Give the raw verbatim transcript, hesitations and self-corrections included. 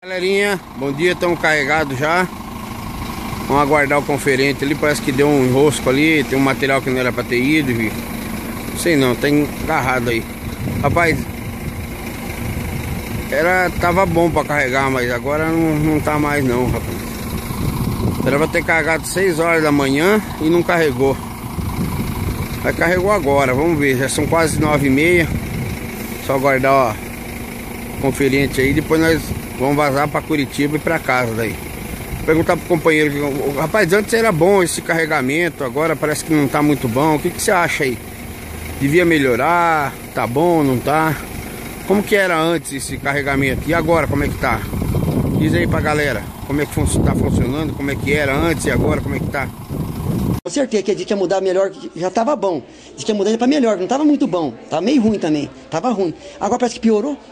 Galerinha, bom dia, estamos carregados já. Vamos aguardar o conferente ali, parece que deu um enrosco ali, tem um material que não era para ter ido, viu? Não sei não, tá agarrado aí. Rapaz, era, tava bom para carregar, mas agora não, não tá mais não, rapaz. Era pra ter carregado seis horas da manhã e não carregou. Mas carregou agora, vamos ver, já são quase nove e meia. Só aguardar o conferente aí, depois nós vamos vazar para Curitiba e para casa daí. Vou perguntar pro companheiro, rapaz, antes era bom esse carregamento, agora parece que não tá muito bom. O que, que você acha aí? Devia melhorar? Tá bom, não tá? Como que era antes esse carregamento? E agora, como é que tá? Diz aí pra galera, como é que fun tá funcionando, como é que era antes e agora, como é que tá? Com certeza que a gente ia mudar melhor, já tava bom. Diz que ia mudar para melhor, não tava muito bom. Tava meio ruim também, tava ruim. Agora parece que piorou.